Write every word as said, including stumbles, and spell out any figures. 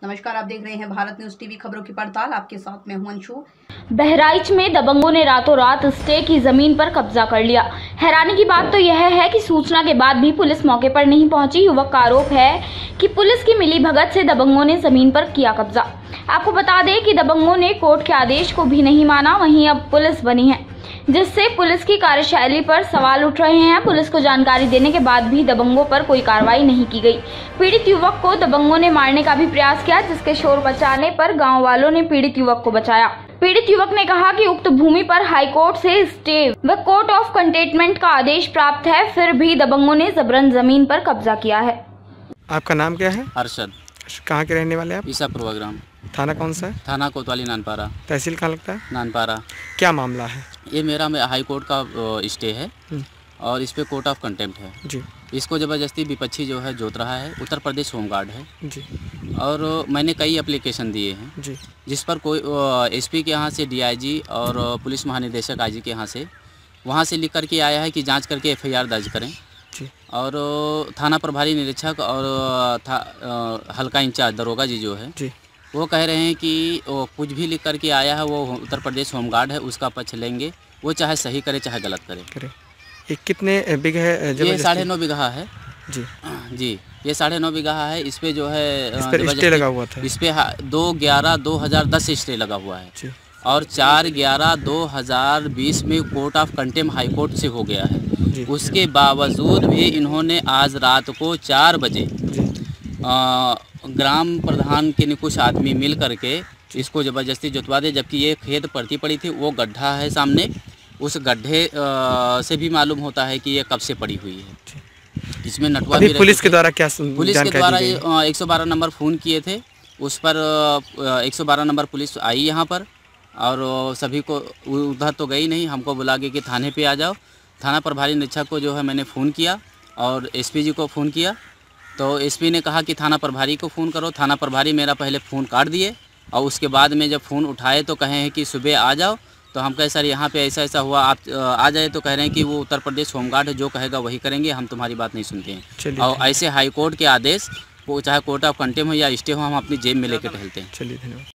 नमस्कार, आप देख रहे हैं भारत न्यूज टीवी खबरों की पड़ताल। आपके साथ मैं हूं अंशु। बहराइच में दबंगों ने रातों रात स्टे की जमीन पर कब्जा कर लिया। हैरानी की बात तो यह है कि सूचना के बाद भी पुलिस मौके पर नहीं पहुंची। युवक का आरोप है कि पुलिस की मिलीभगत से दबंगों ने जमीन पर किया कब्जा। आपको बता दें कि दबंगों ने कोर्ट के आदेश को भी नहीं माना। वहीं अब पुलिस बनी है, जिससे पुलिस की कार्यशैली पर सवाल उठ रहे हैं। पुलिस को जानकारी देने के बाद भी दबंगों पर कोई कार्रवाई नहीं की गई। पीड़ित युवक को दबंगों ने मारने का भी प्रयास किया, जिसके शोर मचाने पर गांव वालों ने पीड़ित युवक को बचाया। पीड़ित युवक ने कहा कि उक्त भूमि पर हाईकोर्ट से स्टे व कोर्ट ऑफ कंटेनमेंट का आदेश प्राप्त है, फिर भी दबंगों ने जबरन जमीन पर कब्जा किया है। आपका नाम क्या है? अरशद। कहाँ के रहने वाले आप? ईसापुर ग्राम। थाना कौन सा है? थाना कोतवाली नानपारा। तहसील कहाँ लगता है? नानपारा। क्या मामला है? ये मेरा में हाई कोर्ट का स्टे है और इस पे कोर्ट ऑफ कंटेम्प्ट है जी। इसको ज़बरदस्ती विपक्षी जो है जोत रहा है। उत्तर प्रदेश होमगार्ड है जी। और मैंने कई एप्लीकेशन दिए हैं जी, जिस पर कोई एसपी के यहाँ से डीआईजी और पुलिस महानिदेशक आईजी के यहाँ से वहाँ से लिख करके आया है कि जांच करके एफआईआर दर्ज करें जी। और थाना प्रभारी निरीक्षक और था, हल्का इंचार्ज दरोगा जी जो है जी, वो कह रहे हैं कि वो कुछ भी लिख करके आया है वो उत्तर प्रदेश होमगार्ड है, उसका पक्ष लेंगे, वो चाहे सही करे चाहे गलत करे। करे। ये कितने बीघा है? ये साढ़े नौ बीघा है जी जी। ये साढ़े नौ बीघा है। इस पे जो है इस पर स्टे लगा हुआ था। इस पे दो ग्यारह दो हज़ार दस से स्टे लगा हुआ है जी। और चार ग्यारह दो हज़ार बीस में court of contempt high court से हो गया है। उसके बावजूद भी इन्होंने आज रात को चार बजे ग्राम प्रधान के कुछ आदमी मिल करके इसको ज़बरदस्ती जुतवा दे, जबकि ये खेत पड़ती पड़ी थी। वो गड्ढा है सामने, उस गड्ढे से भी मालूम होता है कि ये कब से पड़ी हुई है। इसमें नटवा भी पुलिस के द्वारा क्या पुलिस के द्वारा एक सौ बारह नंबर फ़ोन किए थे, उस पर एक सौ बारह नंबर पुलिस आई यहाँ पर और सभी को उधर तो गई नहीं, हमको बुला के कि थाने पे आ जाओ। थाना प्रभारी निरीक्षक को जो है मैंने फ़ोन किया और एसपी जी को फ़ोन किया, तो एसपी ने कहा कि थाना प्रभारी को फ़ोन करो। थाना प्रभारी मेरा पहले फ़ोन काट दिए और उसके बाद में जब फ़ोन उठाए तो कहे हैं कि सुबह आ जाओ। तो हम कहे सर यहाँ पे ऐसा ऐसा हुआ, आप आ जाए। तो कह रहे हैं कि वो उत्तर प्रदेश होमगार्ड है, जो कहेगा वही करेंगे, हम तुम्हारी बात नहीं सुनते हैं। और ऐसे हाई कोर्ट के आदेश, वो चाहे कोर्ट ऑफ कंटेम्प्ट हो या स्टे हो, हम अपनी जेब में लेकर टहलते हैं। चलिए धन्यवाद।